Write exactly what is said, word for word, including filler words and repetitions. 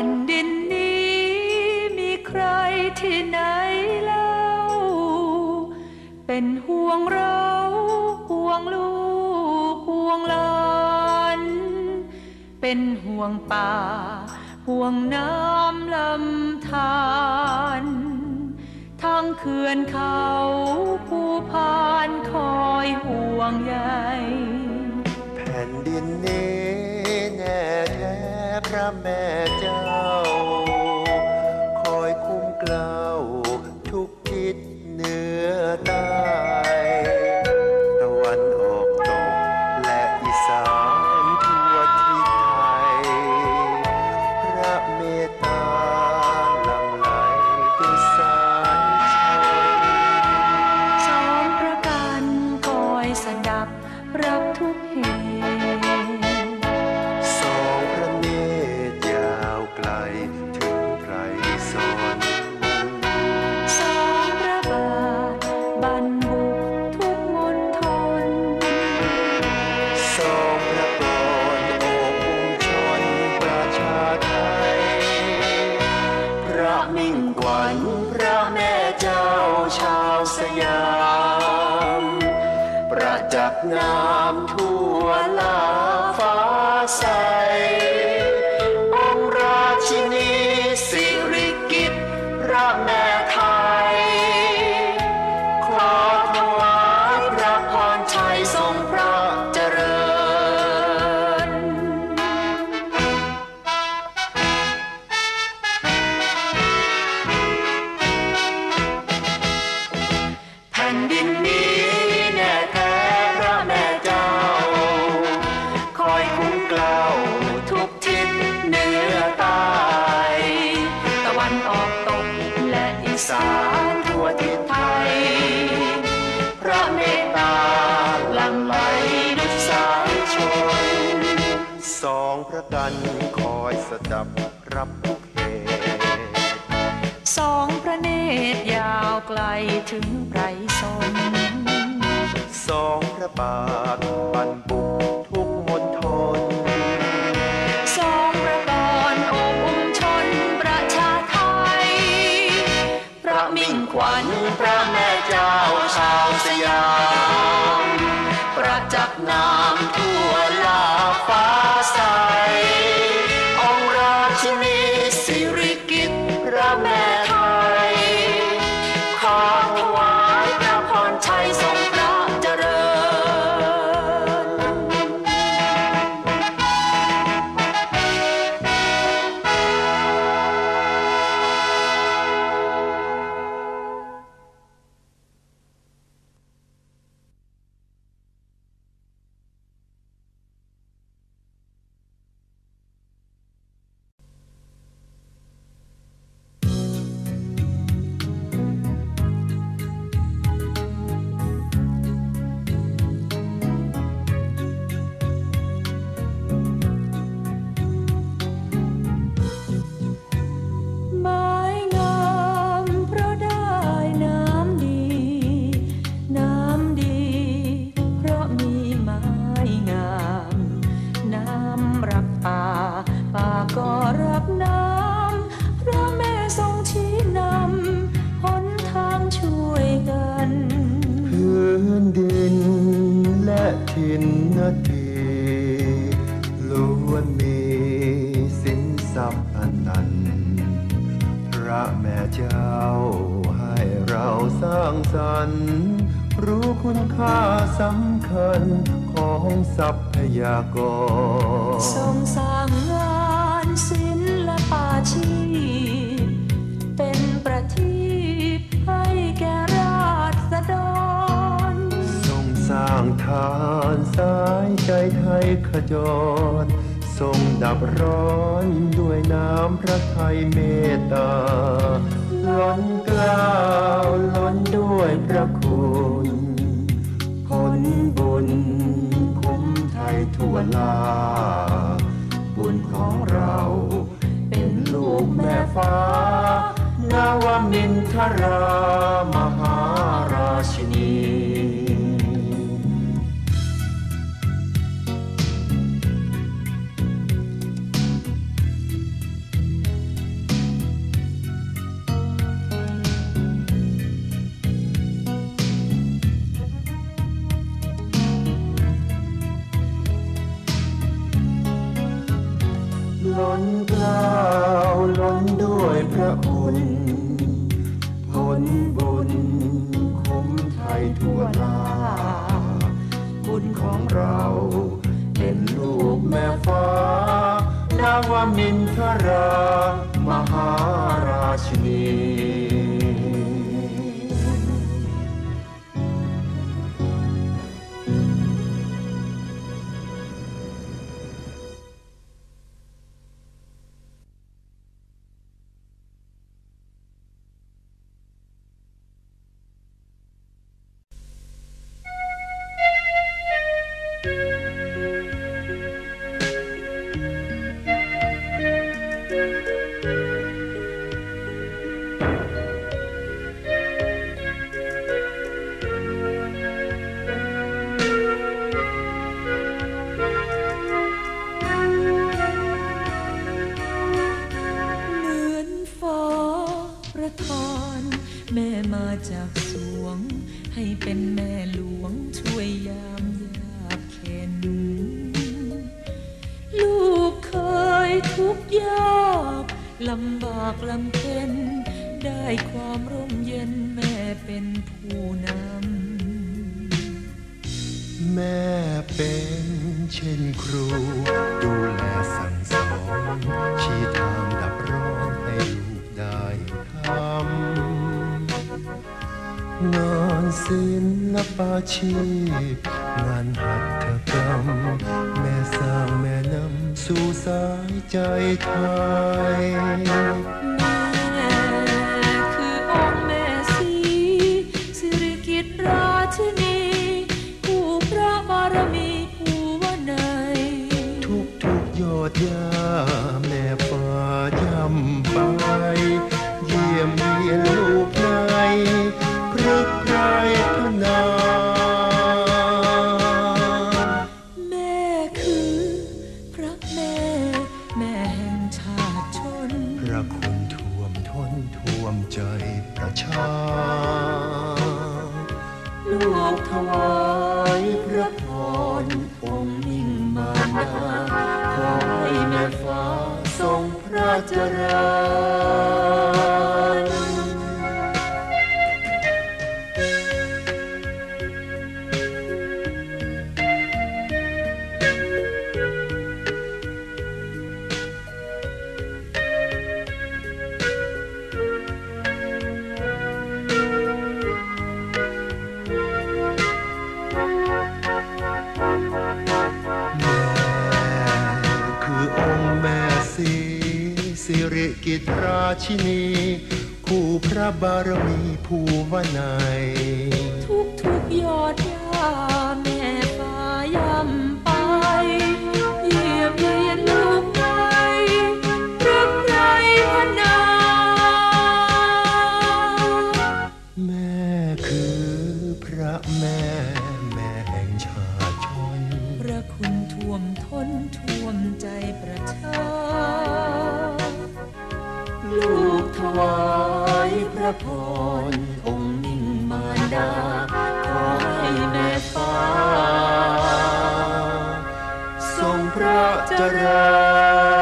นดินนี้มีใครที่ไหนเล่าเป็นห่วงเราห่วงลูกห่วงหลานเป็นห่วงป่าห่วงน้ำลำธารทางเขื่อนเขาภูพานคอยห่วงใยแผ่นดินนี้แน่แท้พระแม่เจ้าคอยคุ้มเกล้าทุกทิศเหนือใต้ตะวันออกตกและอีสานทั่วทิศไทยพระเมตตาหลั่งไหลด้วยสายชนสองพระกันคอยสดับรับทุกเหตุสองพระเนตรยาวไกลถึงไพรสนสองพระบาทบรรบุกทุกมณฑลสองพระกรโอบอุ้มชนประชาไทยพระมิ่งขวัญพระแม่เจ้าชาวสยามประจักษ์น้ำทั่วลาฟ้าใสองค์ราชินีสิริกิติ์พระแม่ไทยขอถวายพระพรชัยทรงพระเจริญแผ่นดินนี้แน่แท้พระแม่เจ้าคอยคุ้มเกล้าทุกทิศเหนือใต้ตะวันออกตกและอีสานทั่วทิศไทยพระเมตตาหลั่งไหลด้วยสายชนสองพระกันคอยสดับรับทุกเหตุสองพระเนตรยาวไกลถึงไพรสนสองพระบาทบรรบุกทุกมณฑลสองพระกรโอบอุ้มชนประชาไทยพระมิ่งขวัญพระแม่เจ้าชาวสยามประจักษ์น้ำทั่วลาฟ้าใสองค์ราชินีสิริกิติ์พระแม่ไทยขอถวายพระพรชัยทรงพระเจริญไม้งามเพราะได้น้ำดีน้ำดีเพราะมีไม้งามน้ำรักป่าป่าก็รักน้ำพระแม่ทรงชี้นำหนทางช่วยกันพื้นดินและถิ่นนาทีล้วนมีสินทรัพย์อันนั้นพระแม่เจ้าให้เราสร้างสรรค์รู้คุณค่าสำคัญของทรัพยากรทรงสร้างงานศิลปาชีพเป็นประทีปให้แก่ราษฎรทรงสร้างทานสายใจไทยขจรทรงดับร้อนด้วยน้ำพระทัยเมตตาล้นเกล้าล้นด้วยพระคุณผลบุญคุ้มไทยทั่วลาบุญของเราเป็นลูกแม่ฟ้านวมินทรามหาราชินีพล้นเกล้าล้นด้วยพระคุณผลบุญคุ้มไทยทั่วหน้าบุญของเราเป็นลูกแม่ฟ้านาวมินทรามหาราชินีแม่มาจากสวงให้เป็นแม่หลวงช่วยยามยากเข็นลูกเคยทุกข์ยากลำบากลำเค็ญได้ความร่มเย็นแม่เป็นผู้นำแม่เป็นเช่นครูดูแลสั่งสอนชี้ทางดับร้อนให้ลูกได้ทำงานศิลปาชีพงานหัตถกรรมแม่สร้างแม่นำสู่สายใจไทยแม่คือองค์แม่ศรีสิริกิติ์ราชินีผู้พระบารมีผู้วนัยทุกทุกยอดยาแม่ฟ้าย่ำไปเยี่ยมเยียนลูกในพระไพรพนาแม่คือพระแม่แม่แห่งชาติชนพระคุณท่วมท้นท่วมใจประชาลูกถวายพระพรองค์มิ่งมารดาขอให้แม่ฟ้าทรงพระเจริญสิริกิติ์ราชินีคู่พระบารมีผู้วนัยทุกทุกยอดยาแม่ฟ้าย่ำไปเยี่ยมเยียนลูกในพระไพรพนาแม่คือพระแม่แม่แห่งชาติชนพระคุณท่วมท้นท่วมใจประชาลูกถวายพระพรองค์มิ่งมารดาขอให้แม่ฟ้าทรงพระเจริญ